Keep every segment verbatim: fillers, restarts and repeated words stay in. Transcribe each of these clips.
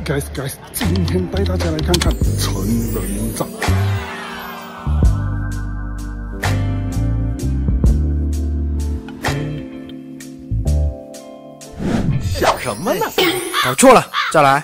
Guys guys， 今天带大家来看看成人展。 想什么呢？ 搞错了，再来。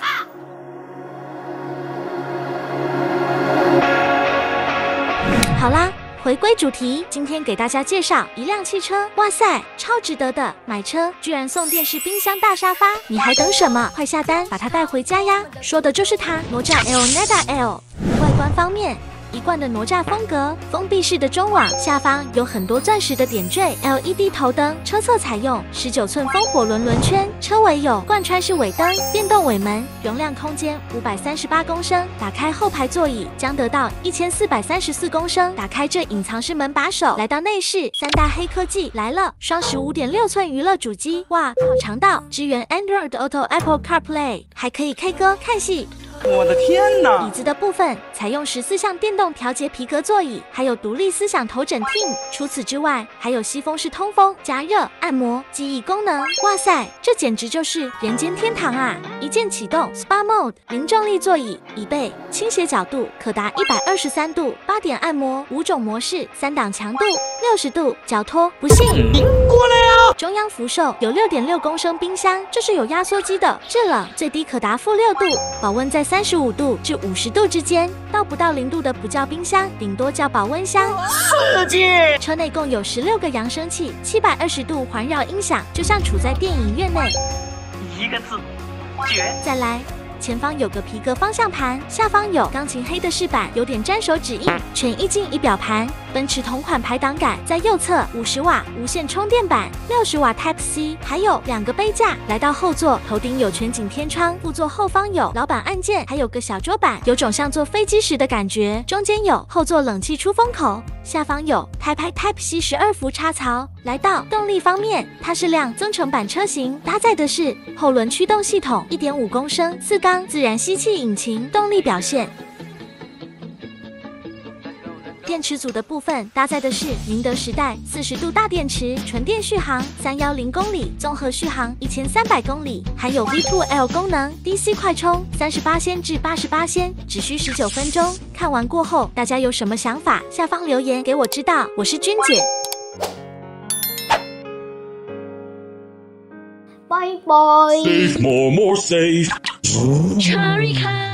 好啦。 回归主题，今天给大家介绍一辆汽车。哇塞，超值得的！买车居然送电视、冰箱、大沙发，你还等什么？快下单，把它带回家呀！说的就是它，哪吒 L Neda L。外观方面。 一贯的哪吒风格，封闭式的中网，下方有很多钻石的点缀 ，L E D 头灯，车侧采用十九寸风火轮轮圈，车尾有贯穿式尾灯，电动尾门，容量空间五百三十八公升，打开后排座椅将得到一千四百三十四公升，打开这隐藏式门把手，来到内饰，三大黑科技来了，双十五点六寸娱乐主机，哇，好长到支援 Android Auto、Apple CarPlay， 还可以 K 歌看戏。 我的天哪！ 椅子的部分采用十四项电动调节皮革座椅，还有独立思想头枕 Team。除此之外，还有吸风式通风、加热、按摩、记忆功能。哇塞，这简直就是人间天堂啊！一键启动 S P A Mode， 零重力座椅，椅背倾斜角度可达一百二十三度，八点按摩，五种模式，三档强度，六十度，脚托。不信， 过来啊！ 中央福寿有六点六公升冰箱，这是有压缩机的，制冷最低可达负六度，保温在 三十五度至五十度之间，到不到零度的不叫冰箱，顶多叫保温箱。 刺激！ 车内共有十六个扬声器，七百二十度环绕音响，就像处在电影院内。 一个字，绝！ 再来。 前方有个皮革方向盘，下方有钢琴黑的饰板，有点沾手指印，全液晶仪表盘。奔驰同款排挡杆在右侧，五十瓦无线充电板，六十瓦 Type C， 还有两个杯架。来到后座，头顶有全景天窗，副座后方有老板按键，还有个小桌板，有种像坐飞机时的感觉。中间有后座冷气出风口，下方有 Type Type C 十二伏插槽。来到动力方面，它是辆增程版车型，搭载的是后轮驱动系统， 一点五公升四缸自然吸气引擎。动力表现。 电池组的部分搭载的是宁德时代四十度大电池，纯电续航三百一十公里，综合续航一千三百公里，含有 V 二 L 功能 ，D C 快充三十八仙至八十八仙，只需十九分钟。看完过后，大家有什么想法？下方留言给我知道。我是君姐， 拜拜。 Save more, more safe. Cherry Cat。